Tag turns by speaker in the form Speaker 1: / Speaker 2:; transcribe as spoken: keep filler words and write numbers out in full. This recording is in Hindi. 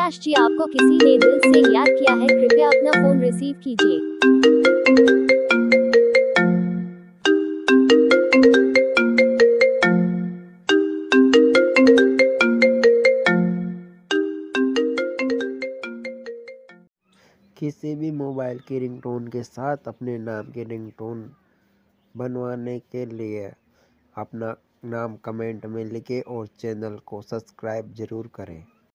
Speaker 1: अविनाश जी, आपको किसी ने दिल से याद किया है, कृपया अपना फोन रिसीव कीजिए।
Speaker 2: किसी भी मोबाइल की रिंगटोन के साथ अपने नाम की रिंगटोन बनवाने के लिए अपना नाम कमेंट में लिखें और चैनल को सब्सक्राइब जरूर करें।